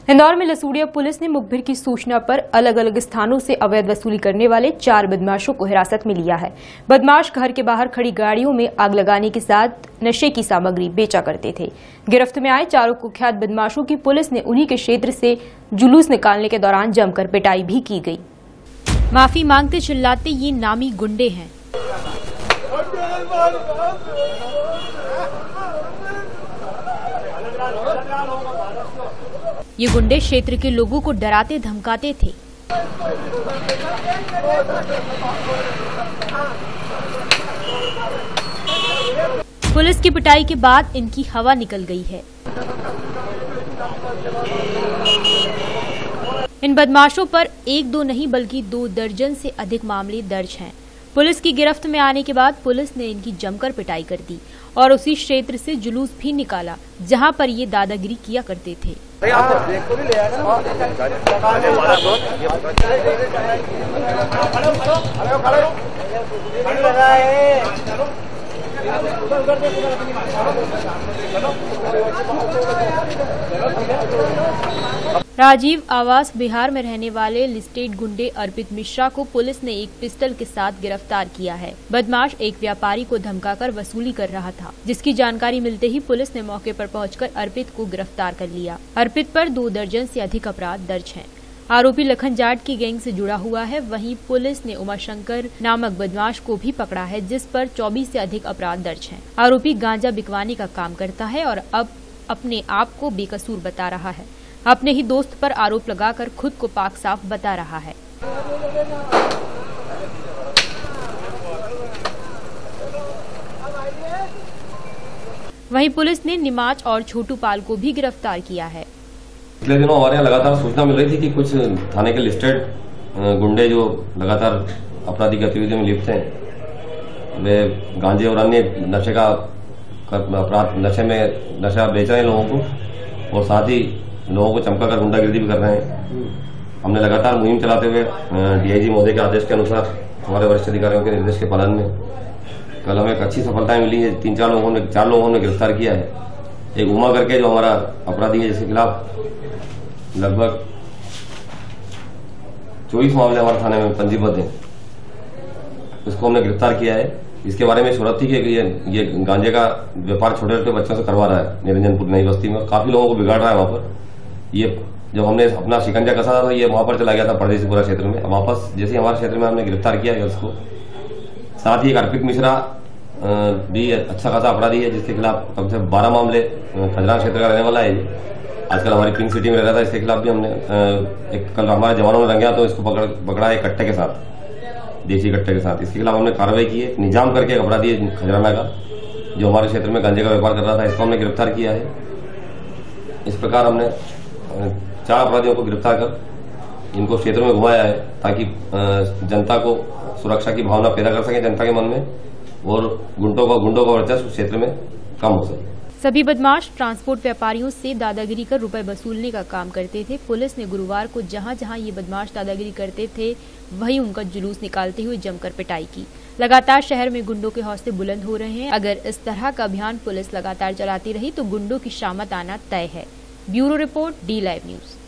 इंदौर में लसूड़िया पुलिस ने मुखबिर की सूचना पर अलग अलग स्थानों से अवैध वसूली करने वाले 4 बदमाशों को हिरासत में लिया है। बदमाश घर के बाहर खड़ी गाड़ियों में आग लगाने के साथ नशे की सामग्री बेचा करते थे। गिरफ्त में आए 4 कुख्यात बदमाशों की पुलिस ने उन्हीं के क्षेत्र से जुलूस निकालने के दौरान जमकर पिटाई भी की गई। माफी मांगते चिल्लाते ये नामी गुंडे हैं। ये गुंडे क्षेत्र के लोगों को डराते धमकाते थे। पुलिस की पिटाई के बाद इनकी हवा निकल गई है। इन बदमाशों पर 1-2 नहीं बल्कि 2 दर्जन से अधिक मामले दर्ज हैं। पुलिस की गिरफ्त में आने के बाद पुलिस ने इनकी जमकर पिटाई कर दी और उसी क्षेत्र से जुलूस भी निकाला जहां पर ये दादागिरी किया करते थे। राजीव आवास बिहार में रहने वाले लिस्टेड गुंडे अर्पित मिश्रा को पुलिस ने एक पिस्टल के साथ गिरफ्तार किया है। बदमाश एक व्यापारी को धमकाकर वसूली कर रहा था, जिसकी जानकारी मिलते ही पुलिस ने मौके पर पहुंचकर अर्पित को गिरफ्तार कर लिया। अर्पित पर 2 दर्जन से अधिक अपराध दर्ज हैं। आरोपी लखन जाट की गैंग से जुड़ा हुआ है। वहीं पुलिस ने उमाशंकर नामक बदमाश को भी पकड़ा है, जिस पर 24 से अधिक अपराध दर्ज हैं। आरोपी गांजा बिकवाने का काम करता है और अब अपने आप को बेकसूर बता रहा है। अपने ही दोस्त पर आरोप लगाकर खुद को पाक साफ बता रहा है। वहीं पुलिस ने निमाच और छोटू पाल को भी गिरफ्तार किया है। पिछले दिनों हमारे यहाँ लगातार सूचना मिल रही थी कि कुछ थाने के लिस्टेड गुंडे जो लगातार आपराधिक गतिविधियों में लिप्त हैं, वे गांजे और अन्य नशे का अपराध नशा बेच रहे हैं लोगों को और साथ ही लोगों को चमका कर गुंडागिर्दी भी कर रहे हैं। हमने लगातार मुहिम चलाते हुए डीआईजी महोदय के आदेश के अनुसार हमारे वरिष्ठ अधिकारियों के निर्देश के पालन में कल हमें एक अच्छी सफलता मिली है। 4 लोगों ने गिरफ्तार किया है। एक उमा करके जो हमारा अपराधी है, जिसके खिलाफ लगभग 24 मामले हमारे थाने में पंजीबद्ध हैं, उसको हमने गिरफ्तार किया है। इसके बारे में शोहरत थी कि ये गांजे का व्यापार छोटे छोटे बच्चों से करवा रहा है निरंजनपुर नई बस्ती में, काफी लोगों को बिगाड़ रहा है वहां पर। ये जब हमने अपना शिकंजा कसा था, ये वहां पर चला गया था परदेसीपुरा क्षेत्र में। वापस जैसे हमारे क्षेत्र में हमने गिरफ्तार किया है उसको। साथ ही एक अर्पित मिश्रा भी अच्छा खासा अपराधी है, जिसके खिलाफ कम से 12 मामले, खजरान क्षेत्र का रहने वाला है। आजकल हमारी पिंक सिटी में रह रहा था। इसके खिलाफ भी हमने कल हमारे जवानों ने रंगा तो इसको पकड़ा है कट्टे के साथ, देसी कट्टे के साथ। इसके खिलाफ हमने कार्रवाई की है। निजाम करके एक अपराधी है खजराना का, जो हमारे क्षेत्र में गांजे का व्यापार कर रहा था, इसको हमने गिरफ्तार किया है। इस प्रकार हमने 4 अपराधियों को गिरफ्तार कर इनको क्षेत्र में घुमाया है, ताकि जनता को सुरक्षा की भावना पैदा कर सके जनता के मन में, और गुंडों का वर्चस्व क्षेत्र में कम हो सके। सभी बदमाश ट्रांसपोर्ट व्यापारियों से दादागिरी कर रुपए वसूलने का काम करते थे। पुलिस ने गुरुवार को जहां जहां ये बदमाश दादागिरी करते थे, वहीं उनका जुलूस निकालते हुए जमकर पिटाई की। लगातार शहर में गुंडों के हौसले बुलंद हो रहे हैं। अगर इस तरह का अभियान पुलिस लगातार चलाती रही तो गुंडों की शामत आना तय है। Bureau report, D Live news.